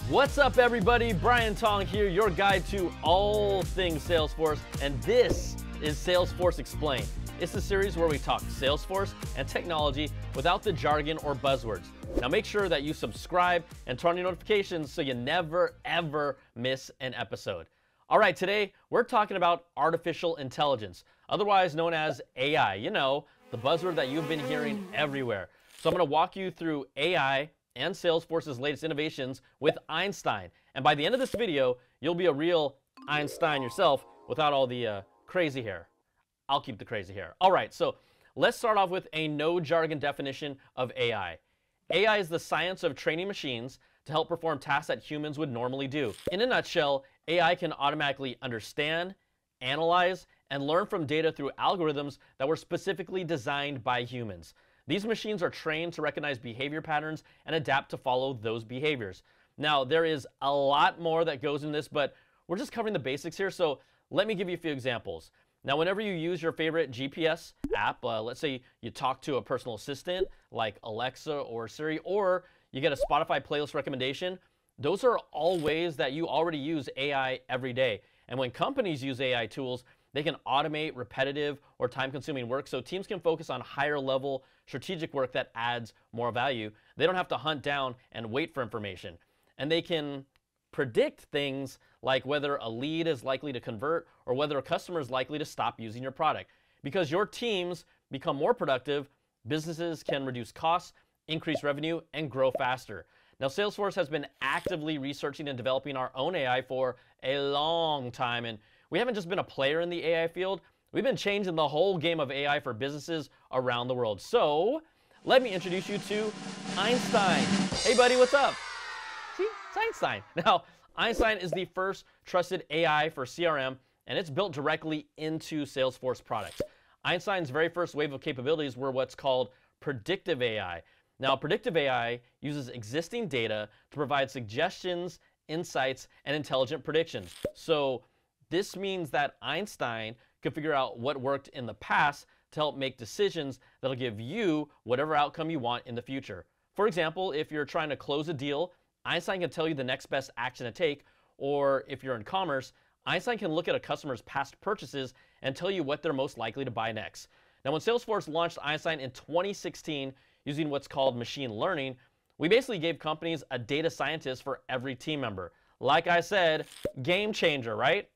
What's up, everybody? Brian Tong here, your guide to all things Salesforce, and this is Salesforce Explained. It's a series where we talk Salesforce and technology without the jargon or buzzwords. Now make sure that you subscribe and turn on your notifications so you never, ever miss an episode. All right, today we're talking about artificial intelligence, otherwise known as AI. You know, the buzzword that you've been hearing everywhere. So I'm going to walk you through AI and Salesforce's latest innovations with Einstein. And by the end of this video, you'll be a real Einstein yourself without all the crazy hair. I'll keep the crazy hair. All right, so let's start off with a no jargon definition of AI. AI is the science of training machines to help perform tasks that humans would normally do. In a nutshell, AI can automatically understand, analyze, and learn from data through algorithms that were specifically designed by humans. These machines are trained to recognize behavior patterns and adapt to follow those behaviors. Now, there is a lot more that goes in this, but we're just covering the basics here, so let me give you a few examples. Now, whenever you use your favorite GPS app, let's say you talk to a personal assistant like Alexa or Siri, or you get a Spotify playlist recommendation, those are all ways that you already use AI every day. And when companies use AI tools, they can automate repetitive or time-consuming work so teams can focus on higher-level strategic work that adds more value. They don't have to hunt down and wait for information. And they can predict things like whether a lead is likely to convert or whether a customer is likely to stop using your product. Because your teams become more productive, businesses can reduce costs, increase revenue, and grow faster. Now, Salesforce has been actively researching and developing our own AI for a long time, and we haven't just been a player in the AI field, we've been changing the whole game of AI for businesses around the world. So, let me introduce you to Einstein. Hey buddy, what's up? See, it's Einstein. Now, Einstein is the first trusted AI for CRM, and it's built directly into Salesforce products. Einstein's very first wave of capabilities were what's called Predictive AI. Now, Predictive AI uses existing data to provide suggestions, insights, and intelligent predictions. So, this means that Einstein can figure out what worked in the past to help make decisions that'll give you whatever outcome you want in the future. For example, if you're trying to close a deal, Einstein can tell you the next best action to take, or if you're in commerce, Einstein can look at a customer's past purchases and tell you what they're most likely to buy next. Now, when Salesforce launched Einstein in 2016 using what's called machine learning, we basically gave companies a data scientist for every team member. Like I said, game changer, right?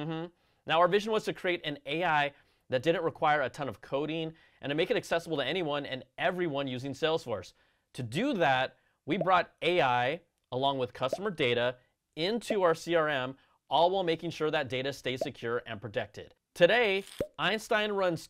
Now, our vision was to create an AI that didn't require a ton of coding and to make it accessible to anyone and everyone using Salesforce. To do that, we brought AI along with customer data into our CRM, all while making sure that data stays secure and protected. Today, Einstein runs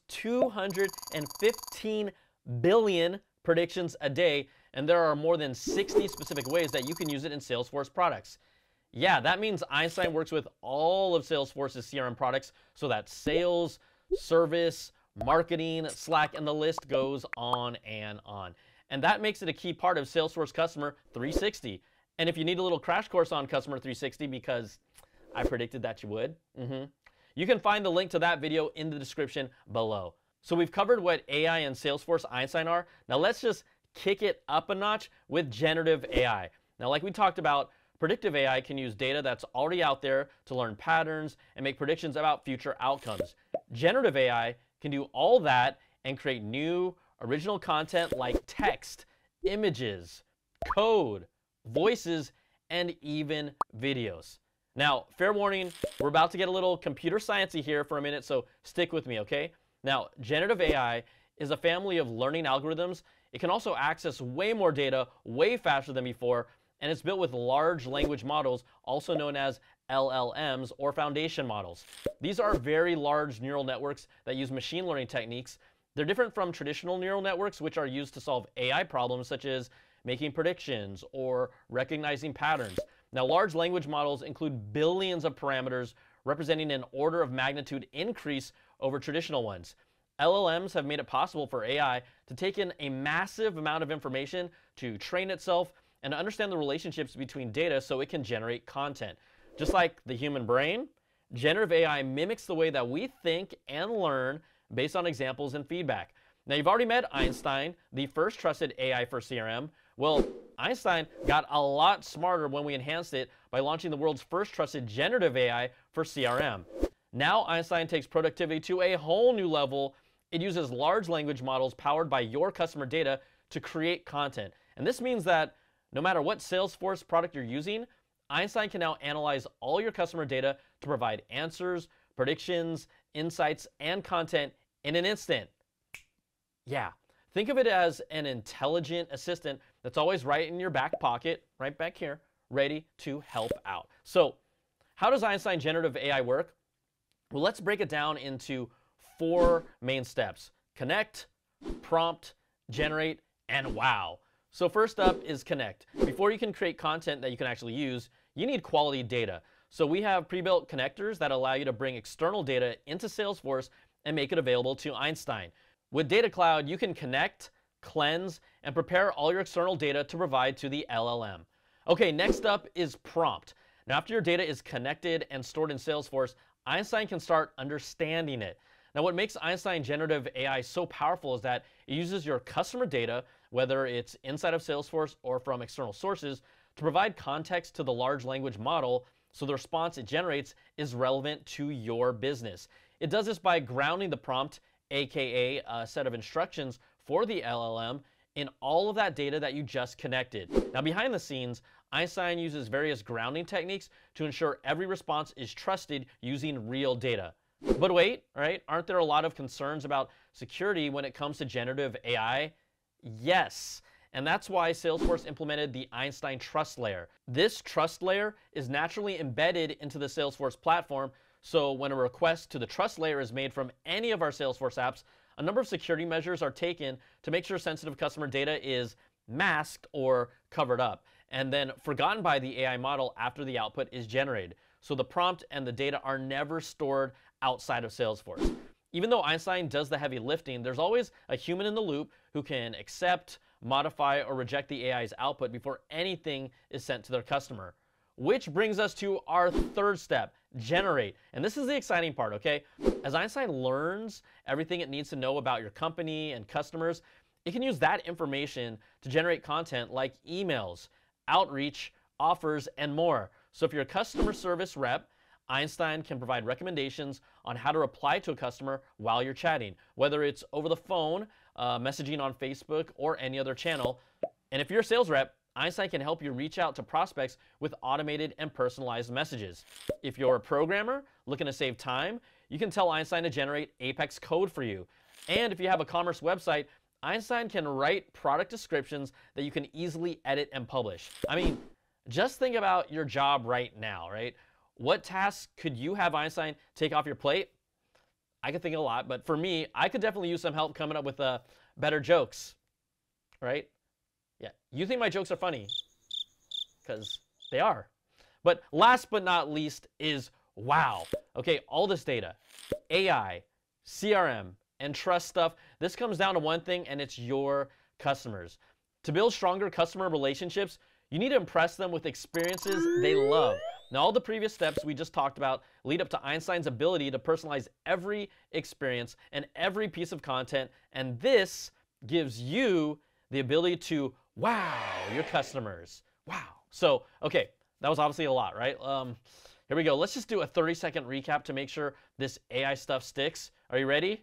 215 billion predictions a day, and there are more than 60 specific ways that you can use it in Salesforce products. Yeah, that means Einstein works with all of Salesforce's CRM products, so that sales, service, marketing, Slack, and the list goes on and on. And that makes it a key part of Salesforce Customer 360. And if you need a little crash course on Customer 360, because I predicted that you would, you can find the link to that video in the description below. So we've covered what AI and Salesforce Einstein are. Now let's just kick it up a notch with generative AI. Now, like we talked about, Predictive AI can use data that's already out there to learn patterns and make predictions about future outcomes. Generative AI can do all that and create new, original content like text, images, code, voices, and even videos. Now, fair warning, we're about to get a little computer sciencey here for a minute, so stick with me, okay? Now, generative AI is a family of learning algorithms. It can also access way more data way faster than before, and it's built with large language models, also known as LLMs or foundation models. These are very large neural networks that use machine learning techniques. They're different from traditional neural networks, which are used to solve AI problems such as making predictions or recognizing patterns. Now, large language models include billions of parameters, representing an order of magnitude increase over traditional ones. LLMs have made it possible for AI to take in a massive amount of information to train itself and to understand the relationships between data so it can generate content. Just like the human brain, generative AI mimics the way that we think and learn based on examples and feedback. Now, you've already met Einstein, the first trusted AI for CRM. Well, Einstein got a lot smarter when we enhanced it by launching the world's first trusted generative AI for CRM. Now Einstein takes productivity to a whole new level. It uses large language models powered by your customer data to create content. And this means that no matter what Salesforce product you're using, Einstein can now analyze all your customer data to provide answers, predictions, insights, and content in an instant. Yeah, think of it as an intelligent assistant that's always right in your back pocket, right back here, ready to help out. So how does Einstein Generative AI work? Well, let's break it down into 4 main steps: connect, prompt, generate, and wow. So first up is connect. Before you can create content that you can actually use, you need quality data. So we have pre-built connectors that allow you to bring external data into Salesforce and make it available to Einstein. With Data Cloud, you can connect, cleanse, and prepare all your external data to provide to the LLM. Okay, next up is prompt. Now, after your data is connected and stored in Salesforce, Einstein can start understanding it. Now, what makes Einstein Generative AI so powerful is that it uses your customer data, whether it's inside of Salesforce or from external sources, to provide context to the large language model so the response it generates is relevant to your business. It does this by grounding the prompt, aka a set of instructions for the LLM, in all of that data that you just connected. Now, behind the scenes, Einstein uses various grounding techniques to ensure every response is trusted using real data. But wait, right? Aren't there a lot of concerns about security when it comes to generative AI? Yes. And that's why Salesforce implemented the Einstein Trust Layer. This trust layer is naturally embedded into the Salesforce platform, so when a request to the trust layer is made from any of our Salesforce apps, a number of security measures are taken to make sure sensitive customer data is masked or covered up, and then forgotten by the AI model after the output is generated. So the prompt and the data are never stored outside of Salesforce. Even though Einstein does the heavy lifting, there's always a human in the loop who can accept, modify, or reject the AI's output before anything is sent to their customer. Which brings us to our third step, generate. And this is the exciting part, okay? As Einstein learns everything it needs to know about your company and customers, it can use that information to generate content like emails, outreach, offers, and more. So if you're a customer service rep, Einstein can provide recommendations on how to reply to a customer while you're chatting, whether it's over the phone, messaging on Facebook, or any other channel. And if you're a sales rep, Einstein can help you reach out to prospects with automated and personalized messages. If you're a programmer looking to save time, you can tell Einstein to generate Apex code for you. And if you have a commerce website, Einstein can write product descriptions that you can easily edit and publish. I mean, just think about your job right now, right? What tasks could you have Einstein take off your plate? I could think of a lot, but for me, I could definitely use some help coming up with better jokes, right? Yeah, you think my jokes are funny, because they are. But last but not least is wow. Okay, all this data, AI, CRM, and trust stuff, this comes down to one thing, and it's your customers. To build stronger customer relationships, you need to impress them with experiences they love. Now, all the previous steps we just talked about lead up to Einstein's ability to personalize every experience and every piece of content, and this gives you the ability to wow your customers. Wow. So, okay, that was obviously a lot, right? Here we go. Let's just do a 30-second recap to make sure this AI stuff sticks. Are you ready?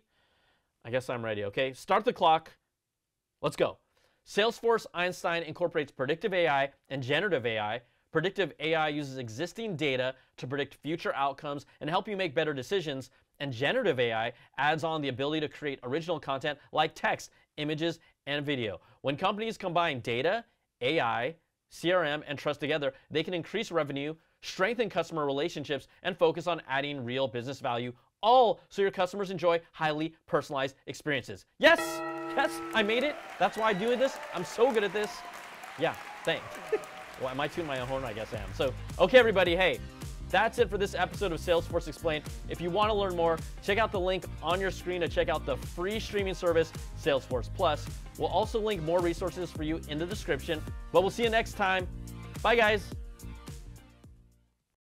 I guess I'm ready, okay? Start the clock. Let's go. Salesforce Einstein incorporates predictive AI and generative AI. Predictive AI uses existing data to predict future outcomes and help you make better decisions. And generative AI adds on the ability to create original content like text, images, and video. When companies combine data, AI, CRM, and trust together, they can increase revenue, strengthen customer relationships, and focus on adding real business value, all so your customers enjoy highly personalized experiences. Yes! Yes, I made it. That's why I'm doing this. I'm so good at this. Yeah, thanks. Well, am I tooting my own horn? I guess I am. So, okay, everybody, hey, that's it for this episode of Salesforce Explained. If you want to learn more, check out the link on your screen to check out the free streaming service, Salesforce Plus. We'll also link more resources for you in the description, but we'll see you next time. Bye, guys.